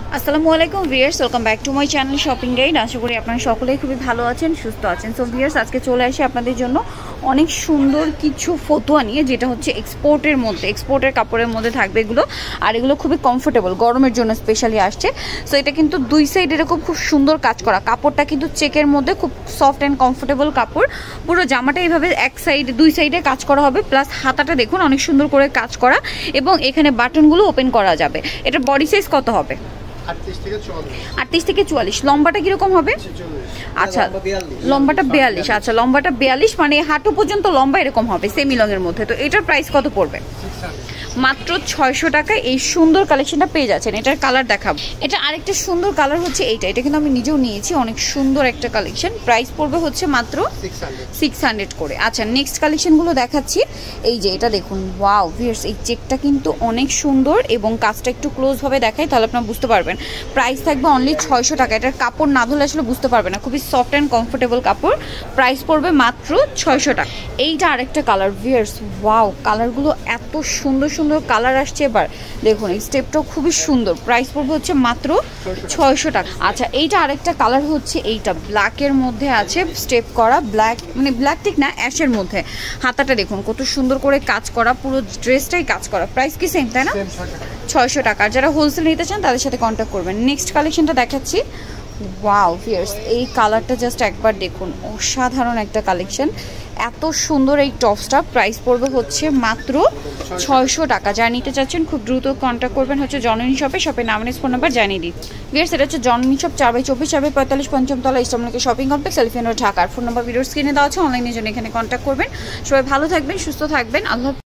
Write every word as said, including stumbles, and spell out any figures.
আসসালামু আলাইকুম viewers, welcome back to my channel shopping guide. আশা করি আপনারা সকলেই খুবই ভালো আছেন, সুস্থ আছেন। সো ভিউয়ার্স, আজকে চলে আসি আপনাদের জন্য অনেক সুন্দর কিছু ফতুয়া নিয়ে, যেটা হচ্ছে এক্সপোর্টের মধ্যে, এক্সপোর্টের কাপড়ের মধ্যে থাকবে এগুলো। আর এগুলো খুবই কমফোর্টেবল, গরমের জন্য স্পেশালি আসছে। সো এটা কিন্তু দুই সাইড এরকম খুব সুন্দর কাজ করা, কাপড়টা কিন্তু চেকের মধ্যে খুব সফট অ্যান্ড কমফোর্টেবল কাপড়। পুরো জামাটা এইভাবে এক সাইডে দুই সাইডে কাজ করা হবে, প্লাস হাতাটা দেখুন অনেক সুন্দর করে কাজ করা, এবং এখানে বাটনগুলো ওপেন করা যাবে। এটা বডি সাইজ কত হবে? আটত্রিশ থেকে চুয়াল্লিশ। লম্বাটা কিরকম হবে? আচ্ছা, লম্বাটা বিয়াল্লিশ। আচ্ছা, লম্বাটা বিয়াল্লিশ, মানে হাঁটু পর্যন্ত লম্বা এরকম হবে সেমি লং এর মধ্যে। তো এটার প্রাইস কত পড়বে? মাত্র ছয়শো টাকায় এই সুন্দর কালেকশনটা পেয়ে যাচ্ছেন। এটার কালার দেখাবো। এটা আরেকটা সুন্দর কালার হচ্ছে এইটা, এটা কিন্তু আমি নিজেও নিয়েছি, অনেক সুন্দর একটা কালেকশন। প্রাইস পড়বে হচ্ছে মাত্র সিক্স হান্ড্রেড করে। আচ্ছা, নেক্সট কালেকশনগুলো দেখাচ্ছি। এই যে এটা দেখুন, ওয়াও ভিউয়ার্স, এই চেকটা কিন্তু অনেক সুন্দর, এবং কাজটা একটু ক্লোজভাবে দেখাই তাহলে আপনারা বুঝতে পারবেন। প্রাইস থাকবে অনলি ছয়শো টাকা। এটার কাপড় না ধরলে আসলে বুঝতে পারবে না, খুবই সফট অ্যান্ড কমফোর্টেবল কাপড়। প্রাইস পড়বে মাত্র ছয়শো টাকা। এইটা আরেকটা কালার ভিউয়ার্স, ওয়াও, কালারগুলো এত সুন্দর সুন্দর কালার আসছে। এবার দেখুন এই স্টেপটাও খুবই সুন্দর। প্রাইস পড়বে হচ্ছে মাত্র ছয়শো টাকা। আচ্ছা, এইটা আরেকটা কালার হচ্ছে এইটা, ব্ল্যাকের মধ্যে আছে স্টেপ করা, ব্ল্যাক মানে ব্ল্যাক ঠিক না, অ্যাশের মধ্যে। হাতাটা দেখুন কত সুন্দর করে কাজ করা, পুরো ড্রেসটাই কাজ করা। প্রাইস কি সেম, তাই না? ছয়শো টাকা। আর যারা হোলসেল নিতে চান তাদের সাথে কন্ট্যাক্ট করবেন। নেক্সট কালেকশনটা দেখাচ্ছি। ওয়াও ভিউয়ার্স, এই কালারটা জাস্ট একবার দেখুন, অসাধারণ একটা কালেকশন। এত সুন্দর এই টপসটা। প্রাইস পড়বে হচ্ছে মাত্র ছয়শো টাকা। যারা নিতে চাচ্ছেন খুব দ্রুত কন্ট্যাক্ট করবেন হচ্ছে জননী শপে। শপে নাম ফোন নাম্বার জানিয়ে দিই। ভিউয়ার্স, এটা হচ্ছে জননী শপ, চার বাই চব্বিশ, চার বাই পঁয়তাল্লিশ, পঞ্চমতলা, ইস্টামলিকে শপিং কমপ্লেক্স, এলিফেন্ট রোড, ঢাকার। ফোন নাম্বার ভিডিওর স্ক্রিনে দেওয়া আছে, অনলাইনের জন্য এখানে কন্ট্যাক্ট করবেন। সবাই ভালো থাকবেন, সুস্থ থাকবেন। আল্লাহ।